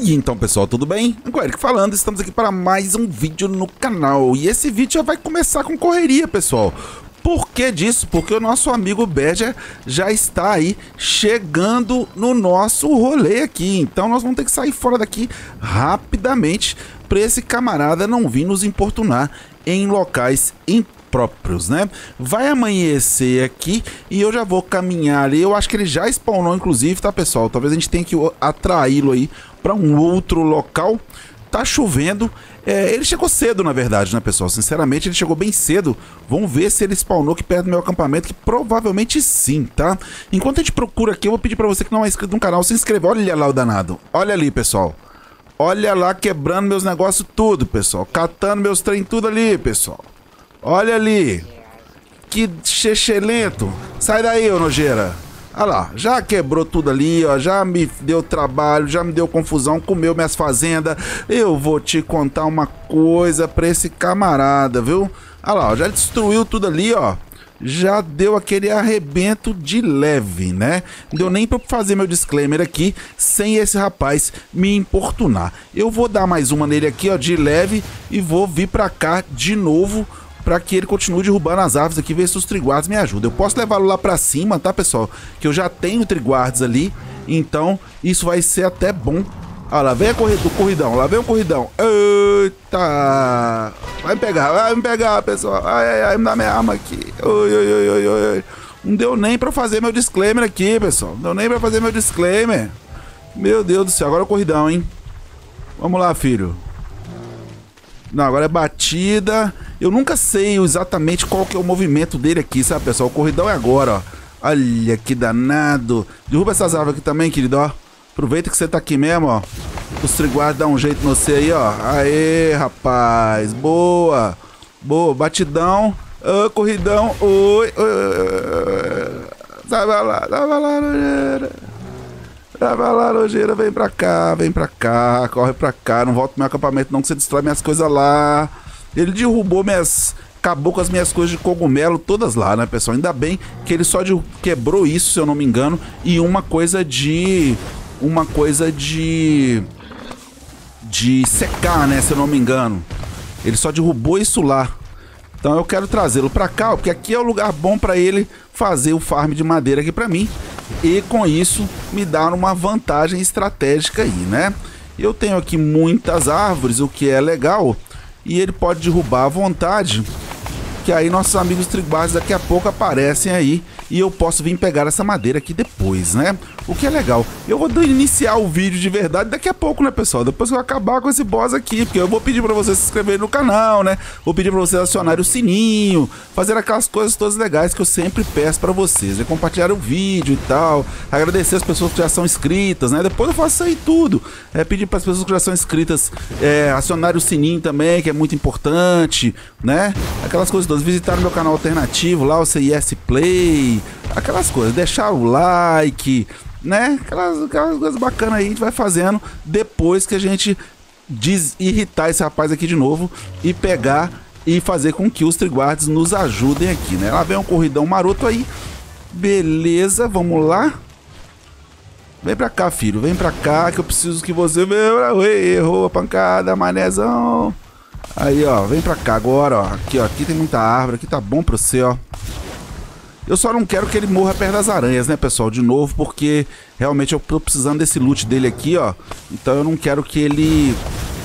E então pessoal, tudo bem? Agora Eric falando, estamos aqui para mais um vídeo no canal. E esse vídeo já vai começar com correria, pessoal. Por que disso? Porque o nosso amigo Badger já está aí chegando no nosso rolê aqui. Então nós vamos ter que sair fora daqui rapidamente para esse camarada não vir nos importunar em locais impróprios, né? Vai amanhecer aqui e eu já vou caminhar ali. Eu acho que ele já spawnou inclusive, tá pessoal? Talvez a gente tenha que atraí-lo aí para um outro local. Tá chovendo. Ele chegou cedo, na verdade, né, pessoal? Sinceramente, ele chegou bem cedo. Vamos ver se ele spawnou aqui perto do meu acampamento, que provavelmente sim, tá? Enquanto a gente procura aqui, eu vou pedir pra você que não é inscrito no canal, se inscreva. Olha lá o danado. Olha ali, pessoal. Olha lá, quebrando meus negócios tudo, pessoal. Catando meus trem tudo ali, pessoal. Olha ali. Que xexelento. Sai daí, ô nojeira. Olha lá, já quebrou tudo ali, ó, já me deu trabalho, já me deu confusão, comeu minhas fazendas. Eu vou te contar uma coisa pra esse camarada, viu? Olha lá, ó, já destruiu tudo ali, ó. Já deu aquele arrebento de leve, né? Não deu nem pra fazer meu disclaimer aqui sem esse rapaz me importunar. Eu vou dar mais uma nele aqui, ó, de leve e vou vir pra cá de novo para que ele continue derrubando as árvores aqui, ver se os triguards me ajudam. Eu posso levá-lo lá para cima, tá, pessoal? Que eu já tenho triguards ali, então isso vai ser até bom. Olha lá, vem o corridão, lá vem o corridão. Eita! Vai me pegar, pessoal. Ai, ai, ai, me dá minha arma aqui. Oi, oi, oi, oi, oi. Não deu nem para fazer meu disclaimer aqui, pessoal. Não deu nem para fazer meu disclaimer. Meu Deus do céu, agora é o corridão, hein? Vamos lá, filho. Não, agora é batida. Eu nunca sei exatamente qual que é o movimento dele aqui, sabe, pessoal? O corridão é agora, ó. Olha que danado. Derruba essas árvores aqui também, querido, ó. Aproveita que você tá aqui mesmo, ó. Os triguards dão um jeito no você aí, ó. Aê, rapaz. Boa. Boa, batidão. Corridão. Oi. Vai lá, nojeira. Vai lá, nojeira, vem pra cá, corre pra cá, não volta pro meu acampamento não, que você destrói minhas coisas lá. Ele derrubou acabou com as minhas coisas de cogumelo todas lá, né, pessoal? Ainda bem que ele só quebrou isso, se eu não me engano, e uma coisa de secar, né, se eu não me engano. Ele só derrubou isso lá. Então eu quero trazê-lo pra cá, ó, porque aqui é o lugar bom pra ele fazer o farm de madeira aqui pra mim. E com isso me dá uma vantagem estratégica aí, né? Eu tenho aqui muitas árvores, o que é legal. E ele pode derrubar à vontade, que aí nossos amigos triguards daqui a pouco aparecem aí e eu posso vir pegar essa madeira aqui depois, né? O que é legal. Eu vou iniciar o vídeo de verdade daqui a pouco, né, pessoal? Depois que eu acabar com esse boss aqui, porque eu vou pedir pra vocês se inscreverem no canal, né? Vou pedir pra vocês acionarem o sininho, fazer aquelas coisas todas legais que eu sempre peço pra vocês, né? Compartilhar o vídeo e tal, agradecer as pessoas que já são inscritas, né? Depois eu faço isso aí tudo. Pedir para as pessoas que já são inscritas acionarem o sininho também, que é muito importante, né? Aquelas coisas todas. Visitar o meu canal alternativo lá, o CIS Play, aquelas coisas, deixar o like, né? Aquelas coisas bacanas aí a gente vai fazendo depois que a gente desirritar esse rapaz aqui de novo e pegar e fazer com que os triguards nos ajudem aqui, né? Lá vem um corridão maroto aí. Beleza, vamos lá. Vem pra cá, filho, vem pra cá que eu preciso que você veja. Errou a pancada, manézão. Aí, ó, vem pra cá agora, ó. Aqui tem muita árvore, aqui tá bom pra você, ó. Eu só não quero que ele morra perto das aranhas, né, pessoal? De novo, porque realmente eu tô precisando desse loot dele aqui, ó. Então eu não quero que ele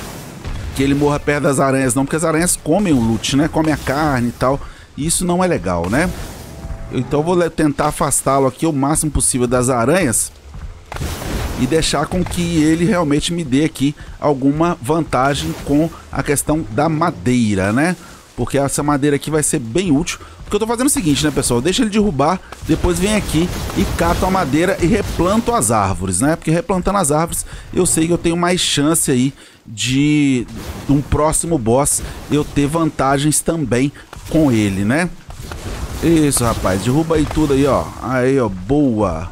morra perto das aranhas, não. Porque as aranhas comem o loot, né? Comem a carne e tal. E isso não é legal, né? Então eu vou tentar afastá-lo aqui o máximo possível das aranhas e deixar com que ele realmente me dê aqui alguma vantagem com a questão da madeira, né? Porque essa madeira aqui vai ser bem útil. Porque eu tô fazendo o seguinte, né, pessoal? Deixa ele derrubar, depois vem aqui e cato a madeira e replanto as árvores, né? Porque replantando as árvores, eu sei que eu tenho mais chance aí de um próximo boss eu ter vantagens também com ele, né? Isso, rapaz. Derruba aí tudo aí, ó. Aí, ó. Boa.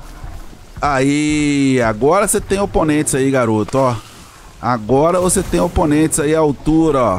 Aí, agora você tem oponentes aí, garoto, ó. Agora você tem oponentes aí à altura, ó.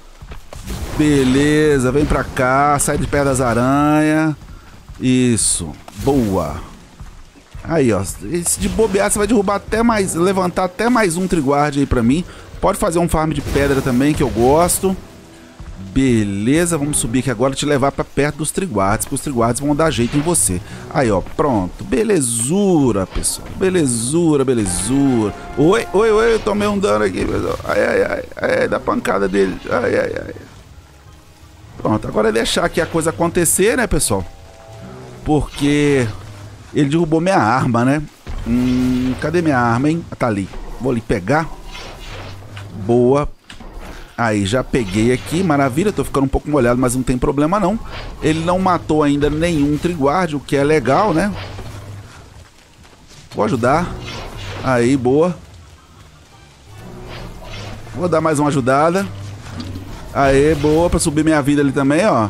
Beleza, vem pra cá, sai de perto das aranhas. Isso, boa. Aí, ó. Se de bobear, você vai derrubar até mais... levantar até mais um triguard aí pra mim. Pode fazer um farm de pedra também, que eu gosto. Beleza, vamos subir aqui agora e te levar pra perto dos triguards, porque os triguards vão dar jeito em você. Aí, ó, pronto. Belezura, pessoal. Belezura, belezura. Oi, oi, oi, eu tomei um dano aqui, pessoal. Ai, ai, ai, ai, da pancada dele. Ai, ai, ai. Pronto, agora é deixar aqui a coisa acontecer, né, pessoal? Porque ele derrubou minha arma, né? Cadê minha arma, hein? Tá ali. Vou ali pegar. Boa. Aí, já peguei aqui. Maravilha, tô ficando um pouco molhado, mas não tem problema não. Ele não matou ainda nenhum triguard, o que é legal, né? Vou ajudar. Aí, boa. Vou dar mais uma ajudada. Aí, boa, pra subir minha vida ali também, ó.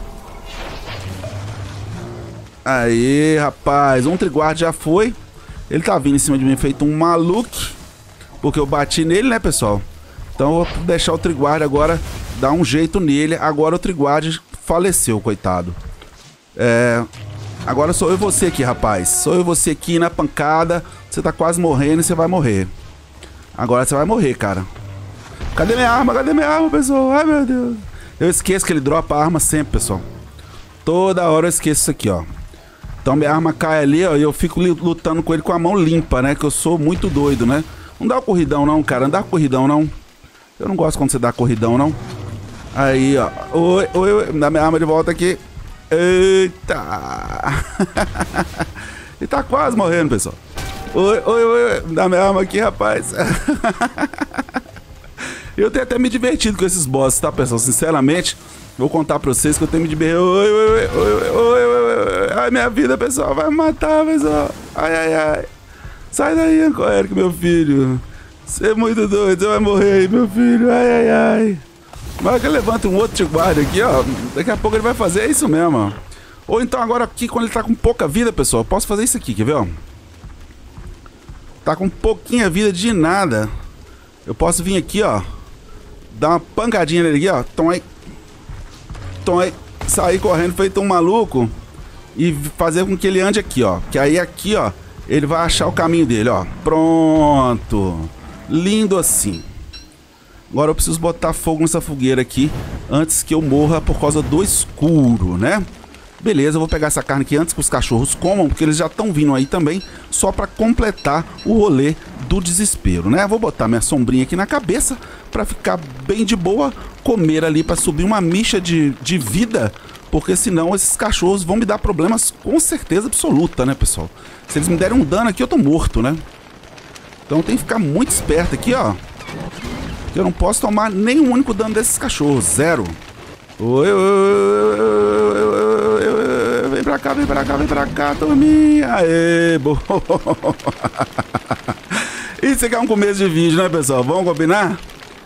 Aí, rapaz, um triguard já foi. Ele tá vindo em cima de mim feito um maluco, porque eu bati nele, né, pessoal? Então eu vou deixar o triguard agora, dar um jeito nele. Agora o triguard faleceu, coitado. Agora sou eu e você aqui, rapaz. Sou eu e você aqui na pancada. Você tá quase morrendo e você vai morrer. Agora você vai morrer, cara. Cadê minha arma? Cadê minha arma, pessoal? Ai, meu Deus. Eu esqueço que ele dropa a arma sempre, pessoal. Toda hora eu esqueço isso aqui, ó. Então minha arma cai ali, ó, e eu fico lutando com ele com a mão limpa, né? Que eu sou muito doido, né? Não dá corridão não, cara. Não dá corridão não. Eu não gosto quando você dá corridão, não. Aí, ó. Oi, oi, oi. Dá minha arma de volta aqui. Eita. Ele tá quase morrendo, pessoal. Oi, oi, oi. Dá minha arma aqui, rapaz. Eu tenho até me divertido com esses bosses, tá, pessoal? Sinceramente, vou contar pra vocês que eu tenho me divertido. Oi, oi, oi, oi, oi, oi. Ai, minha vida, pessoal. Vai me matar, pessoal. Ai, ai, ai. Sai daí, Uncle Eric, meu filho. Você é muito doido, você vai morrer aí, meu filho. Ai, ai, ai. Mas que levanta um outro guarda aqui, ó. Daqui a pouco ele vai fazer isso mesmo, ó. Ou então agora aqui, quando ele tá com pouca vida, pessoal, eu posso fazer isso aqui, quer ver, ó? Tá com pouquinha vida de nada. Eu posso vir aqui, ó. Dar uma pancadinha nele aqui, ó. Tom aí. Tom aí. Sair correndo feito um maluco. E fazer com que ele ande aqui, ó. Que aí aqui, ó, ele vai achar o caminho dele, ó. Pronto. Lindo assim. Agora eu preciso botar fogo nessa fogueira aqui antes que eu morra por causa do escuro, né? Beleza, eu vou pegar essa carne aqui antes que os cachorros comam, porque eles já estão vindo aí também, só para completar o rolê do desespero, né? Vou botar minha sombrinha aqui na cabeça para ficar bem de boa, comer ali para subir uma micha de vida, porque senão esses cachorros vão me dar problemas com certeza absoluta, né, pessoal? Se eles me derem um dano aqui, eu tô morto, né? Então tem que ficar muito esperto aqui, ó. Que eu não posso tomar nenhum único dano desses cachorros. Zero. Oi, oi, oi, oi, vem pra cá, vem pra cá, vem pra cá, turminha. Aê, boa. Isso aqui é um começo de vídeo, né, pessoal? Vamos combinar?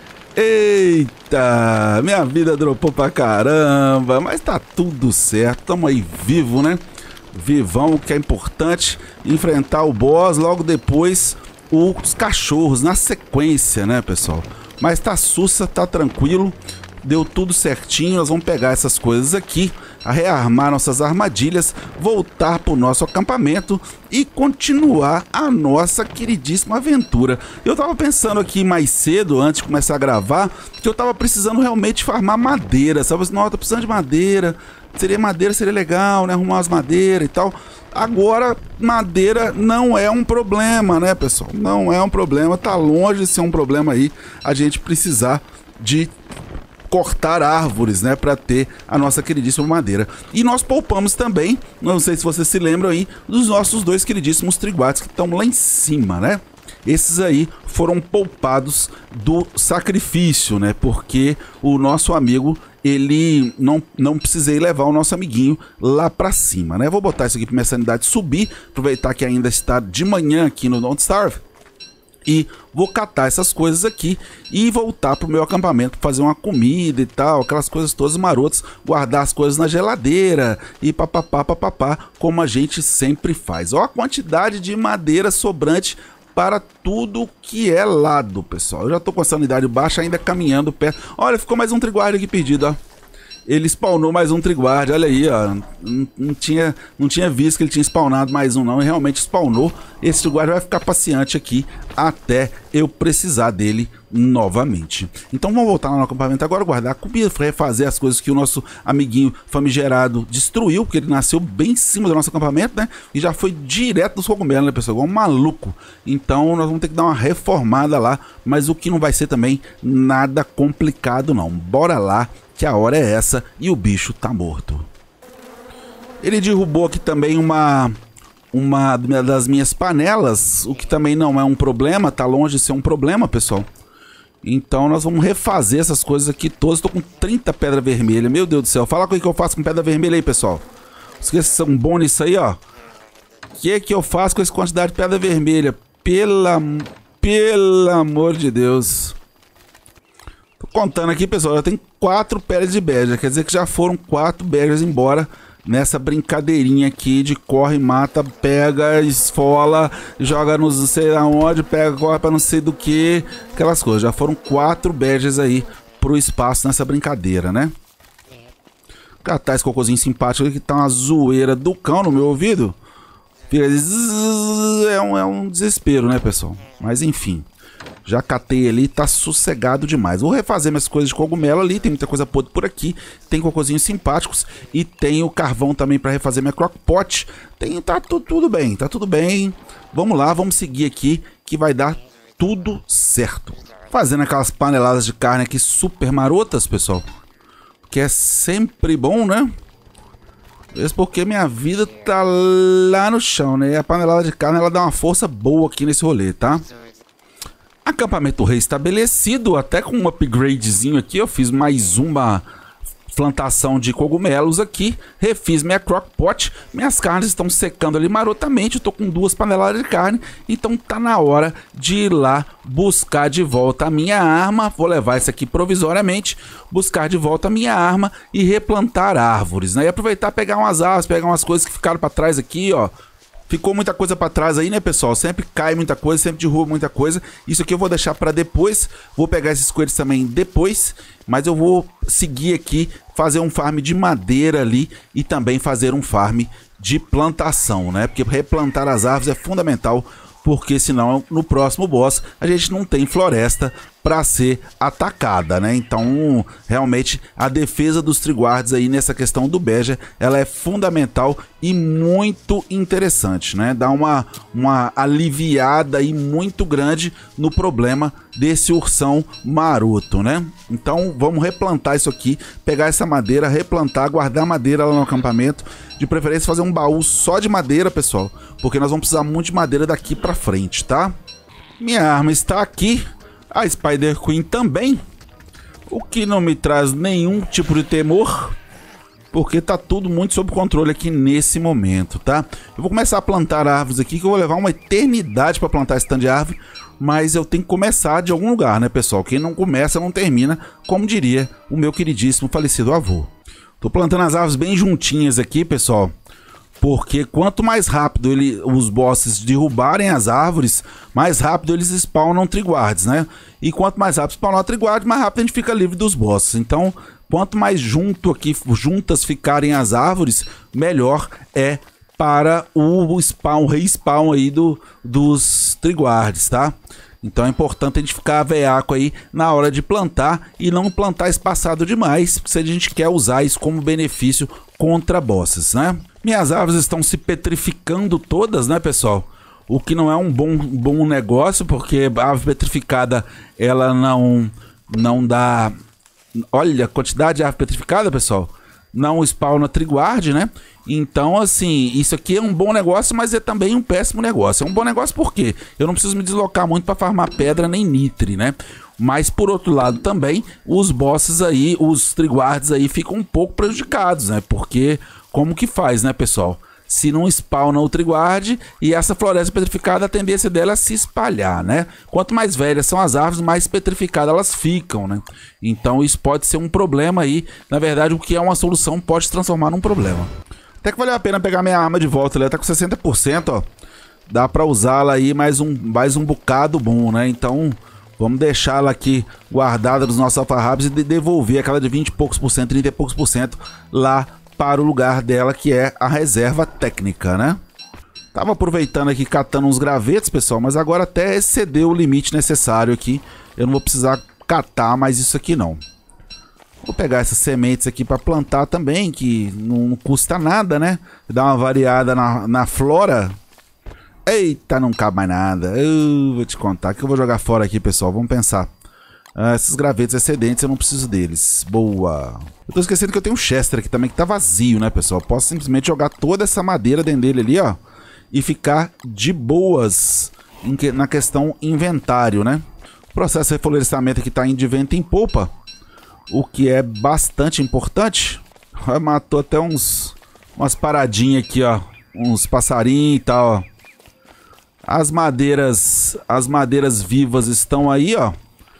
Eita, minha vida dropou pra caramba. Mas tá tudo certo. Tamo aí vivo, né? Vivão, que é importante. Enfrentar o boss, logo depois os cachorros, na sequência, né, pessoal? Mas tá sussa, tá tranquilo. Deu tudo certinho. Nós vamos pegar essas coisas aqui, rearmar nossas armadilhas, voltar pro nosso acampamento e continuar a nossa queridíssima aventura. Eu tava pensando aqui mais cedo, antes de começar a gravar, que eu tava precisando realmente farmar madeira, sabe? Não, eu tô precisando de madeira. Seria legal, né? Arrumar as madeiras e tal. Agora, madeira não é um problema, né, pessoal? Não é um problema, tá longe de ser um problema aí a gente precisar de cortar árvores, né, para ter a nossa queridíssima madeira. E nós poupamos também, não sei se vocês se lembram aí, dos nossos dois queridíssimos triguards que estão lá em cima, né? Esses aí foram poupados do sacrifício, né? Porque o nosso amigo, ele não precisei levar o nosso amiguinho lá pra cima, né? Vou botar isso aqui pra minha sanidade subir, aproveitar que ainda está de manhã aqui no Don't Starve. E vou catar essas coisas aqui e voltar pro meu acampamento, fazer uma comida e tal, aquelas coisas todas marotas, guardar as coisas na geladeira e papapá, como a gente sempre faz. Ó a quantidade de madeira sobrante para tudo que é lado, pessoal. Eu já tô com a sanidade baixa, ainda caminhando perto. Olha, ficou mais um triguard aqui perdido, ó. ele spawnou mais um Triguard, olha aí, ó. Não tinha visto que ele tinha spawnado mais um não, e realmente spawnou. Esse Triguard vai ficar paciente aqui até eu precisar dele novamente. Então vamos voltar lá no acampamento agora, guardar comida, refazer as coisas que o nosso amiguinho famigerado destruiu, porque ele nasceu bem em cima do nosso acampamento, né? E já foi direto dos cogumelos, né, pessoal? Igual um maluco. Então nós vamos ter que dar uma reformada lá, mas o que não vai ser também nada complicado não. Bora lá, que a hora é essa e o bicho tá morto. Ele derrubou aqui também uma das minhas panelas, o que também não é um problema, tá longe de ser um problema, pessoal. Então nós vamos refazer essas coisas aqui todas. Estou com 30 pedra vermelha, meu Deus do céu. Fala com o que eu faço com pedra vermelha aí, pessoal. Vocês são bons nisso aí, ó. O que eu faço com essa quantidade de pedra vermelha? Pelo amor de Deus. Tô contando aqui, pessoal, eu tenho 4 pedras de badger. Quer dizer que já foram 4 badgers embora nessa brincadeirinha aqui de corre, mata, pega, esfola, joga não sei aonde, pega, corre pra não sei do que, aquelas coisas. Já foram 4 badgers aí pro espaço nessa brincadeira, né? Catar esse cocôzinho simpático aqui que tá uma zoeira do cão no meu ouvido. É um desespero, né, pessoal? Mas enfim. Já catei ali, tá sossegado demais. Vou refazer minhas coisas de cogumelo ali. Tem muita coisa podre por aqui. Tem cocôzinhos simpáticos. E tem o carvão também para refazer minha crockpot. Tá tudo bem, tá tudo bem. Vamos lá, vamos seguir aqui que vai dar tudo certo. Fazendo aquelas paneladas de carne aqui super marotas, pessoal. Que é sempre bom, né? Mesmo porque minha vida tá lá no chão, né? E a panelada de carne, ela dá uma força boa aqui nesse rolê, tá? Acampamento reestabelecido, até com um upgradezinho aqui, eu fiz mais uma plantação de cogumelos aqui, refiz minha crockpot, minhas carnes estão secando ali marotamente, eu tô com 2 paneladas de carne, então tá na hora de ir lá buscar de volta a minha arma, vou levar isso aqui provisoriamente, buscar de volta a minha arma e replantar árvores, né? E aproveitar pegar umas árvores, pegar umas coisas que ficaram para trás aqui, ó. Ficou muita coisa para trás aí, né, pessoal? Sempre cai muita coisa, sempre derruba muita coisa. Isso aqui eu vou deixar para depois. Vou pegar esses coelhos também depois. Mas eu vou seguir aqui, fazer um farm de madeira ali e também fazer um farm de plantação, né? Porque replantar as árvores é fundamental, porque senão no próximo boss a gente não tem floresta para ser atacada, né? Então, realmente a defesa dos Triguards aí nessa questão do badger, ela é fundamental e muito interessante, né? Dá uma aliviada aí muito grande no problema desse ursão maroto, né? Então, vamos replantar isso aqui, pegar essa madeira, replantar, guardar madeira lá no acampamento, de preferência fazer um baú só de madeira, pessoal, porque nós vamos precisar muito de madeira daqui para frente, tá? Minha arma está aqui. A Spider Queen também, o que não me traz nenhum tipo de temor, porque tá tudo muito sob controle aqui nesse momento, tá? Eu vou começar a plantar árvores aqui, que eu vou levar uma eternidade para plantar esse tanto de árvore, mas eu tenho que começar de algum lugar, né, pessoal? Quem não começa não termina, como diria o meu queridíssimo falecido avô. Tô plantando as árvores bem juntinhas aqui, pessoal, porque quanto mais rápido os bosses derrubarem as árvores, mais rápido eles spawnam Triguards, né? E quanto mais rápido spawnar Triguard, mais rápido a gente fica livre dos bosses. Então, quanto mais juntas ficarem as árvores, melhor é para o respawn aí dos Triguards, tá? Então é importante a gente ficar veaco aí na hora de plantar e não plantar espaçado demais, se a gente quer usar isso como benefício contra bosses, né? Minhas árvores estão se petrificando todas, né, pessoal? O que não é um bom negócio, porque a árvore petrificada, ela não dá... Olha a quantidade de árvore petrificada, pessoal. Não spawna Triguard, né? Então, assim, isso aqui é um bom negócio, mas é também um péssimo negócio. É um bom negócio por quê? Eu não preciso me deslocar muito para farmar pedra nem nitre, né? Mas, por outro lado, também, os bosses aí, os Triguards aí ficam um pouco prejudicados, né? Porque, como que faz, né, pessoal? Se não spawna o Triguard e essa floresta petrificada, a tendência dela é se espalhar, né? Quanto mais velhas são as árvores, mais petrificadas elas ficam, né? Então isso pode ser um problema aí. Na verdade, o que é uma solução pode se transformar num problema. Até que valeu a pena pegar minha arma de volta, ela tá com 60%, ó. Dá pra usá-la aí mais um bocado bom, né? Então Vamos deixar ela aqui guardada nos nossos alfarrábios e devolver aquela de 20 e poucos por cento, 30 e poucos por cento lá para o lugar dela, que é a reserva técnica, né? Tava aproveitando aqui, catando uns gravetos, pessoal, mas agora até excedeu o limite necessário aqui. Eu não vou precisar catar mais isso aqui, não. Vou pegar essas sementes aqui para plantar também, que não custa nada, né? Dá uma variada na flora. Eita, não cabe mais nada. Eu vou te contar que eu vou jogar fora aqui, pessoal. Vamos pensar. Esses gravetos excedentes eu não preciso deles. Boa. Eu tô esquecendo que eu tenho um Chester aqui também que tá vazio, né, pessoal? Posso simplesmente jogar toda essa madeira dentro dele ali, ó. E ficar de boas na questão inventário, né? O processo de reflorestamento aqui tá indo de vento em popa, o que é bastante importante. Matou até umas paradinhas aqui, ó. Uns passarinhos e tal, ó. As madeiras vivas estão aí, ó.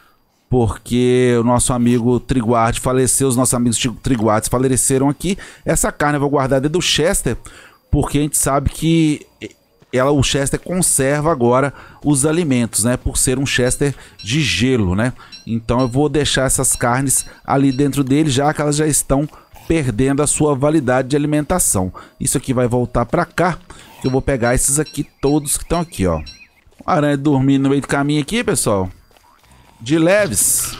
Porque o nosso amigo Triguard faleceu, os nossos amigos Triguards faleceram aqui. Essa carne eu vou guardar dentro do Chester, porque a gente sabe que o Chester conserva agora os alimentos, né? Por ser um Chester de gelo, né? Então eu vou deixar essas carnes ali dentro dele, já que elas já estão perdendo a sua validade de alimentação. Isso aqui vai voltar para cá, que eu vou pegar esses aqui todos que estão aqui, ó. Uma aranha dormindo no meio do caminho aqui, pessoal. De leves.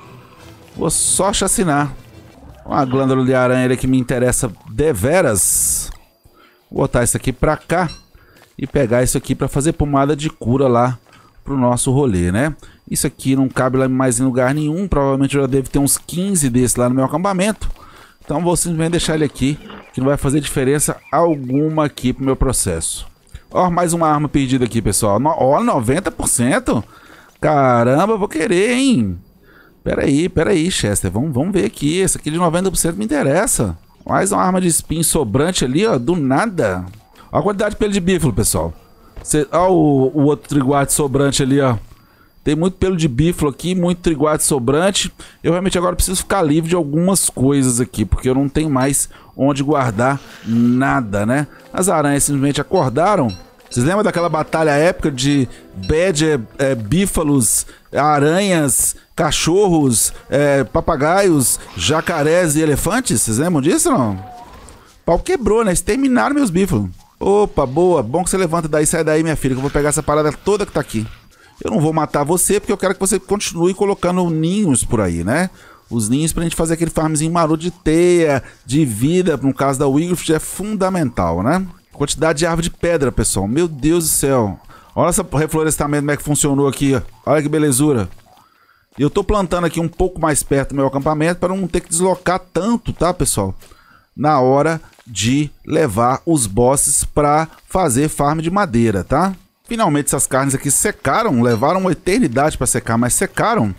Vou só chacinar. Uma glândula de aranha que me interessa deveras. Vou botar isso aqui pra cá e pegar isso aqui pra fazer pomada de cura lá pro nosso rolê, né? Isso aqui não cabe lá mais em lugar nenhum. Provavelmente eu já devo ter uns 15 desses lá no meu acampamento. Então vou simplesmente deixar ele aqui, que não vai fazer diferença alguma aqui pro meu processo. Ó, mais uma arma perdida aqui, pessoal. Ó, 90%? Caramba, vou querer, hein? Pera aí, Chester. Vamos ver aqui. Esse aqui de 90% me interessa. Mais uma arma de espinho sobrante ali, ó. Do nada. Ó a quantidade de pelo de bífalo, pessoal. Ó o outro triguarte sobrante ali, ó. Tem muito pelo de bífalo aqui, muito triguarte sobrante. Eu realmente agora preciso ficar livre de algumas coisas aqui, porque eu não tenho mais onde guardar nada, né? As aranhas simplesmente acordaram. Vocês lembram daquela batalha épica de badger, bífalos, aranhas, cachorros, papagaios, jacarés e elefantes? Vocês lembram disso, não? O pau quebrou, né? Exterminaram meus bífalos. Opa, boa. Bom que você levanta daí, sai daí, minha filha, que eu vou pegar essa parada toda que tá aqui. Eu não vou matar você, porque eu quero que você continue colocando ninhos por aí, né? Os ninhos pra gente fazer aquele farmzinho maroto de teia, de vida, no caso da Wigrift, é fundamental, né? Quantidade de árvore de pedra, pessoal. Meu Deus do céu. Olha esse reflorestamento, como é que funcionou aqui, ó. Olha que belezura. E eu tô plantando aqui um pouco mais perto do meu acampamento para não ter que deslocar tanto, tá, pessoal? Na hora de levar os bosses para fazer farm de madeira, tá? Finalmente essas carnes aqui secaram. Levaram uma eternidade para secar, mas secaram.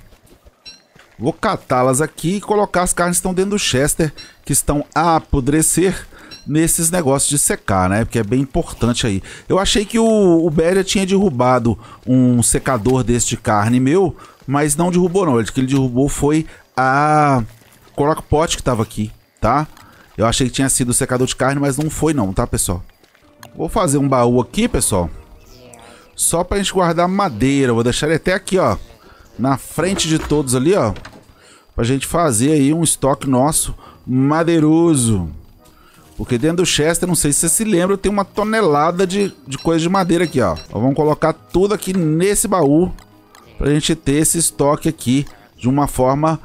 Vou catá-las aqui e colocar as carnes que estão dentro do Chester, que estão a apodrecer nesses negócios de secar, né? Porque é bem importante aí. Eu achei que o Beria tinha derrubado um secador desse de carne meu, mas não derrubou não. O que ele derrubou foi a crockpot que estava aqui, tá? Eu achei que tinha sido o secador de carne, mas não foi não, tá, pessoal? Vou fazer um baú aqui, pessoal. Só pra gente guardar madeira. Vou deixar ele até aqui, ó. Na frente de todos ali, ó. Pra gente fazer aí um estoque nosso madeiroso. Porque dentro do Chester, não sei se você se lembra, tem uma tonelada de coisa de madeira aqui, ó. Vamos colocar tudo aqui nesse baú pra gente ter esse estoque aqui de uma forma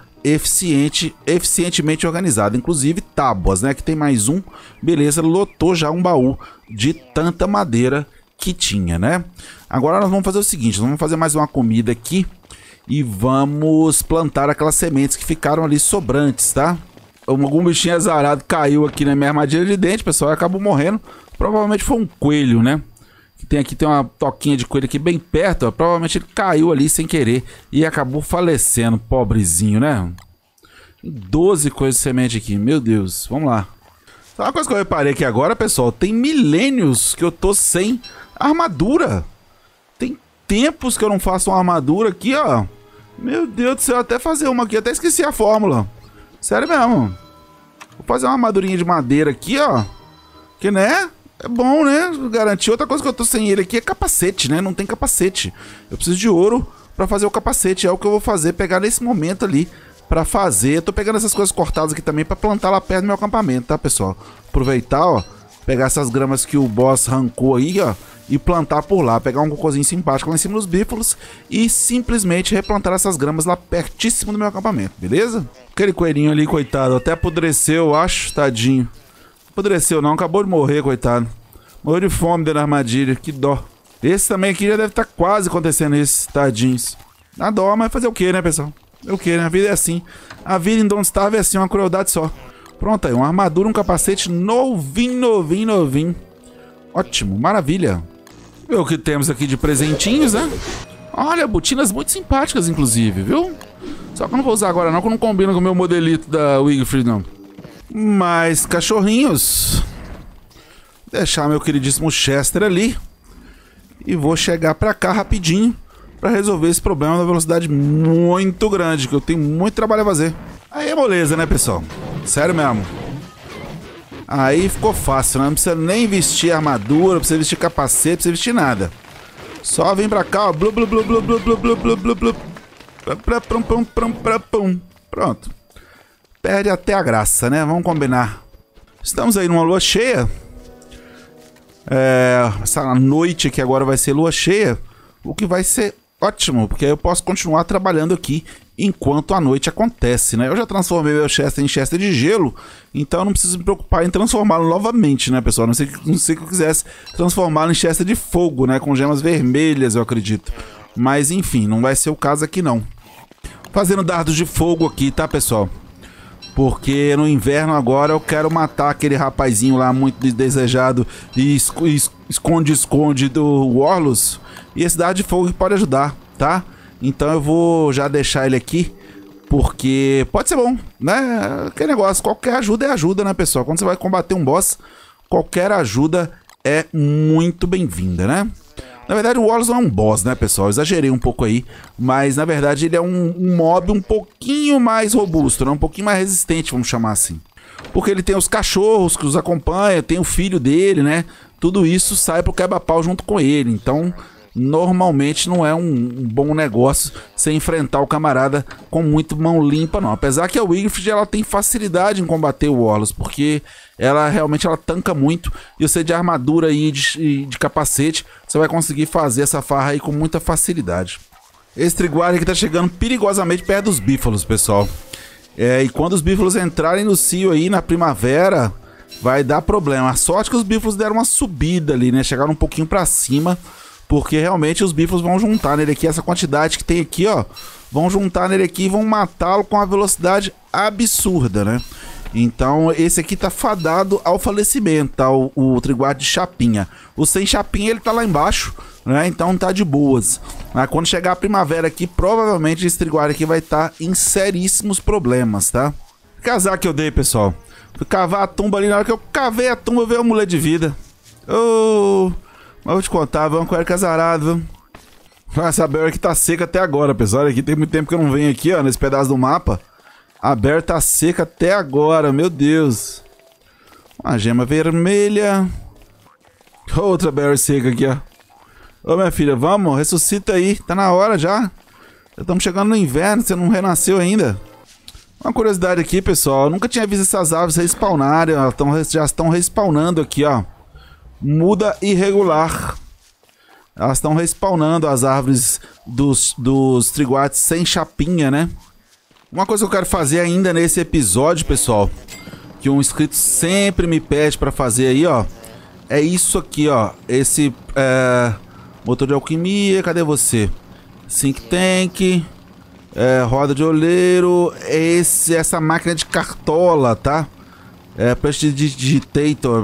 eficientemente organizada. Inclusive tábuas, né? Que tem mais um. Beleza, lotou já um baú de tanta madeira que tinha, né? Agora nós vamos fazer o seguinte, nós vamos fazer mais uma comida aqui e vamos plantar aquelas sementes que ficaram ali sobrantes, tá? Algum bichinho azarado caiu aqui na minha armadilha de dente, pessoal, e acabou morrendo. Provavelmente foi um coelho, né? Aqui tem uma toquinha de coelho aqui bem perto, ó. Provavelmente ele caiu ali sem querer e acabou falecendo, pobrezinho, né? 12 coisas de semente aqui, meu Deus, vamos lá. Só uma coisa que eu reparei aqui agora, pessoal, tem milênios que eu tô sem armadura. Tem tempos que eu não faço uma armadura aqui, ó. Meu Deus do céu, até fazer uma aqui, até esqueci a fórmula. Sério mesmo. Vou fazer uma armadurinha de madeira aqui, ó. Que, né? É bom, né? Garantir. Outra coisa que eu tô sem ele aqui é capacete, né? Não tem capacete. Eu preciso de ouro pra fazer o capacete. É o que eu vou fazer, pegar nesse momento ali pra fazer. Eu tô pegando essas coisas cortadas aqui também pra plantar lá perto do meu acampamento, tá, pessoal? Aproveitar, ó, pegar essas gramas que o boss arrancou aí, ó, e plantar por lá. Pegar um cocôzinho simpático lá em cima dos bífalos e simplesmente replantar essas gramas lá pertíssimo do meu acampamento, beleza? Aquele coelhinho ali, coitado, até apodreceu, eu acho, tadinho. Apodreceu não, acabou de morrer, coitado. Morreu de fome dentro da armadilha, que dó. Esse também aqui já deve estar quase acontecendo, esses tadinhos. Dá dó, mas fazer o que, né, pessoal? É o que, né? A vida é assim. A vida em Don't Starve é assim, uma crueldade só. Pronto aí, uma armadura, um capacete novinho, novinho, novinho. Ótimo, maravilha. Vê o que temos aqui de presentinhos, né? Olha, botinas muito simpáticas, inclusive, viu? Só que eu não vou usar agora não, que não combina com o meu modelito da Wigfrid, não. Mais cachorrinhos. Deixar meu queridíssimo Chester ali. E vou chegar pra cá rapidinho pra resolver esse problema da velocidade muito grande, que eu tenho muito trabalho a fazer. Aí é moleza, né, pessoal? Sério mesmo. Aí ficou fácil, né? Não precisa nem vestir armadura, não precisa vestir capacete, não precisa vestir nada. Só vem pra cá, ó. Blu, blu, blu, blu, blu, blu, blu, blu, blu, blu. Pronto. Perde até a graça, né? Vamos combinar. Estamos aí numa lua cheia. Essa noite aqui agora vai ser lua cheia. O que vai ser ótimo, porque aí eu posso continuar trabalhando aqui enquanto a noite acontece, né? Eu já transformei meu Chester em Chester de gelo, então eu não preciso me preocupar em transformá-lo novamente, né, pessoal? Não sei que eu quisesse transformá-lo em Chester de fogo, né? Com gemas vermelhas, eu acredito. Mas, enfim, não vai ser o caso aqui, não. Fazendo dardos de fogo aqui, tá, pessoal? Porque no inverno agora eu quero matar aquele rapazinho lá muito desejado e esconde-esconde do Warlos. E esse dardo de fogo pode ajudar, tá? Então eu vou já deixar ele aqui, porque pode ser bom, né? Aquele negócio, qualquer ajuda é ajuda, né, pessoal? Quando você vai combater um boss, qualquer ajuda é muito bem-vinda, né? Na verdade, o Warlos não é um boss, né, pessoal? Eu exagerei um pouco aí, mas na verdade ele é um mob um pouquinho mais robusto, né? Um pouquinho mais resistente, vamos chamar assim. Porque ele tem os cachorros que os acompanham, tem o filho dele, né? Tudo isso sai pro quebra-pau junto com ele, então normalmente não é um bom negócio você enfrentar o camarada com muito mão limpa, não. Apesar que a Wigfrid, ela tem facilidade em combater o Warlos, porque ela realmente tanca muito, e você de armadura e de capacete, você vai conseguir fazer essa farra aí com muita facilidade. Esse Triguard aqui tá chegando perigosamente perto dos bífalos, pessoal. E quando os bífalos entrarem no cio aí na primavera, vai dar problema. A sorte que os bífalos deram uma subida ali, né? Chegaram um pouquinho pra cima, porque realmente os bífalos vão juntar nele aqui, essa quantidade que tem aqui, ó, vão juntar nele aqui e vão matá-lo com uma velocidade absurda, né? Então esse aqui tá fadado ao falecimento, tá? O Triguard de chapinha. O sem chapinha ele tá lá embaixo, né? Então tá de boas. Mas quando chegar a primavera aqui, provavelmente esse Triguard aqui vai estar em seríssimos problemas, tá? Casar que eu dei, pessoal. Fui cavar a tumba ali, na hora que eu cavei a tumba, veio o amuleto de vida. Mas vou te contar, vamos com ele casarado, viu? Essa berry aqui tá seca até agora, pessoal. Olha aqui, tem muito tempo que eu não venho aqui, ó, nesse pedaço do mapa. A berry tá seca até agora, meu Deus. Uma gema vermelha. Outra berry seca aqui, ó. Ô, minha filha, vamos, ressuscita aí. Tá na hora já. Já estamos chegando no inverno, você não renasceu ainda. Uma curiosidade aqui, pessoal. Eu nunca tinha visto essas aves respawnarem. Elas já estão respawnando aqui, ó. Muda irregular. Elas estão respawnando as árvores dos Triguards sem chapinha, né? Uma coisa que eu quero fazer ainda nesse episódio, pessoal, que um inscrito sempre me pede pra fazer aí, ó, é isso aqui, ó. Esse motor de alquimia, cadê você? Think Tank, roda de oleiro, essa máquina de cartola, tá? Prestidigitator.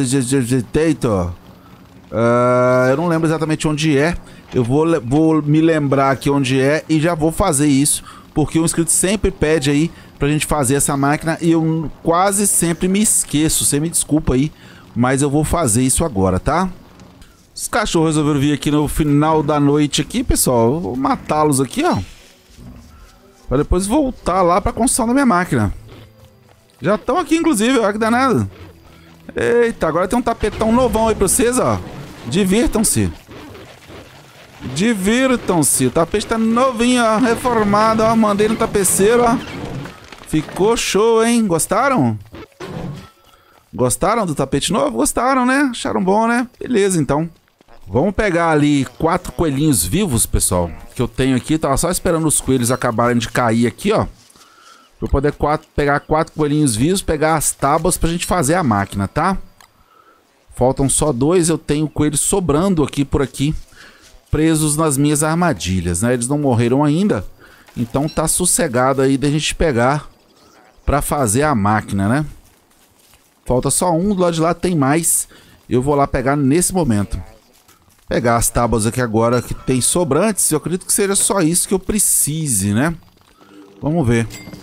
Eu não lembro exatamente onde é. Eu vou me lembrar aqui onde é e já vou fazer isso, porque o inscrito sempre pede aí pra gente fazer essa máquina e eu quase sempre me esqueço. Você me desculpa aí, mas eu vou fazer isso agora, tá? Os cachorros resolveram vir aqui no final da noite aqui, pessoal. Eu vou matá-los aqui, ó, pra depois voltar lá pra construção da minha máquina. Já estão aqui, inclusive, olha que danado. Eita, agora tem um tapetão novão aí pra vocês, ó. Divirtam-se. Divirtam-se. O tapete tá novinho, ó, reformado, ó. Mandei no tapeceiro, ó. Ficou show, hein? Gostaram? Gostaram do tapete novo? Gostaram, né? Acharam bom, né? Beleza, então. Vamos pegar ali 4 coelhinhos vivos, pessoal, que eu tenho aqui. Tava só esperando os coelhos acabarem de cair aqui, ó. Pra eu poder pegar 4 coelhinhos vivos, pegar as tábuas pra gente fazer a máquina, tá? Faltam só 2, eu tenho coelhos sobrando aqui por aqui, presos nas minhas armadilhas, né? Eles não morreram ainda, então tá sossegado aí da gente pegar pra fazer a máquina, né? Falta só um, do lado de lá tem mais, eu vou lá pegar nesse momento. Pegar as tábuas aqui agora que tem sobrantes, eu acredito que seja só isso que eu precise, né? Vamos ver.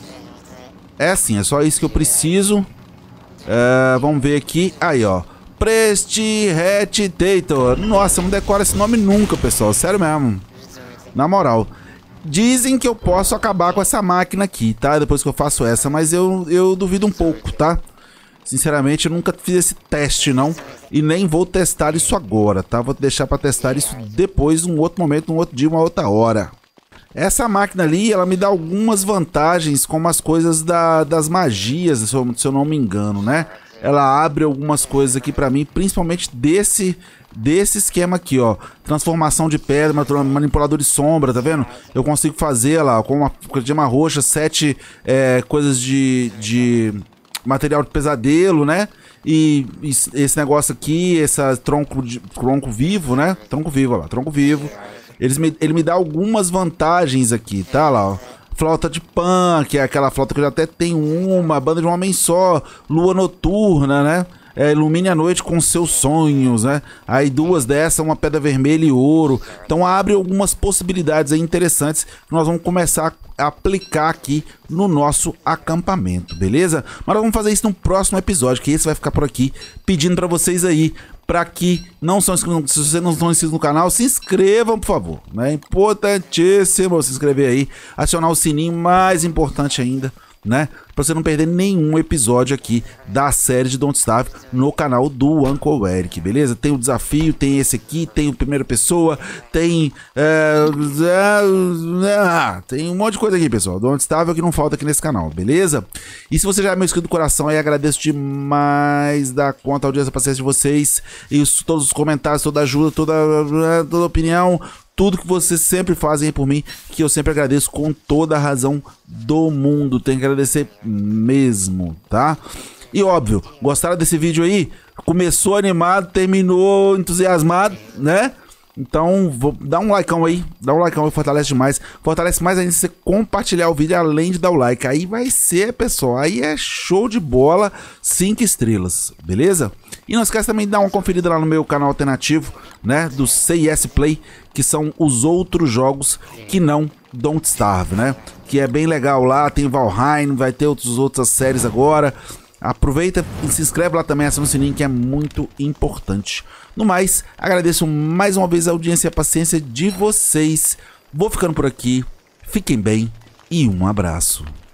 É sim, é só isso que eu preciso. Vamos ver aqui. Aí, ó. Prestidigitator. Nossa, eu não decoro esse nome nunca, pessoal. Sério mesmo. Na moral. Dizem que eu posso acabar com essa máquina aqui, tá? Depois que eu faço essa, mas eu duvido um pouco, tá? Sinceramente, eu nunca fiz esse teste, não. E nem vou testar isso agora, tá? Vou deixar pra testar isso depois, num outro momento, num outro dia, uma outra hora. Essa máquina ali, ela me dá algumas vantagens, como as coisas das magias, se eu não me engano, né? Ela abre algumas coisas aqui pra mim, principalmente desse esquema aqui, ó. Transformação de pedra, manipulador de sombra, tá vendo? Eu consigo fazer lá, com uma gema roxa, 7 coisas de material de pesadelo, né? E esse negócio aqui, esse tronco vivo, né? Tronco vivo, ó lá, tronco vivo. Ele me dá algumas vantagens aqui, tá? Lá, ó. Flauta de Pan, que é aquela flauta que eu já até tenho uma. Banda de um homem só. Lua noturna, né? Ilumine a noite com seus sonhos, né? Aí 2 dessas, uma pedra vermelha e ouro. Então abre algumas possibilidades aí interessantes que nós vamos começar a aplicar aqui no nosso acampamento, beleza? Mas nós vamos fazer isso no próximo episódio, que esse vai ficar por aqui, pedindo pra vocês aí, para que não são inscritos, se vocês não estão inscritos no canal, se inscrevam, por favor. É importantíssimo se inscrever aí, acionar o sininho, mais importante ainda, né? Para você não perder nenhum episódio aqui da série de Don't Starve no canal do Uncle Eric, beleza? Tem o desafio, tem esse aqui, tem o primeira pessoa, tem tem um monte de coisa aqui, pessoal. Don't Starve é o que não falta aqui nesse canal, beleza? E se você já é meu inscrito do coração, aí agradeço demais da conta, a audiência, a paciência de vocês, e todos os comentários, toda ajuda, toda opinião, tudo que vocês sempre fazem por mim, que eu sempre agradeço com toda a razão do mundo. Tenho que agradecer mesmo, tá? E óbvio, gostaram desse vídeo aí? Começou animado, terminou entusiasmado, né? Então, dá um likeão aí, fortalece demais. Fortalece mais ainda se você compartilhar o vídeo, além de dar o like. Aí vai ser, pessoal, aí é show de bola, 5 estrelas, beleza? E não esquece também de dar uma conferida lá no meu canal alternativo, né, do CS Play, que são os outros jogos que não Don't Starve, né? Que é bem legal lá, tem Valheim, vai ter outras séries agora. Aproveita e se inscreve lá também, aciona o sininho, que é muito importante. No mais, agradeço mais uma vez a audiência e a paciência de vocês. Vou ficando por aqui, fiquem bem e um abraço.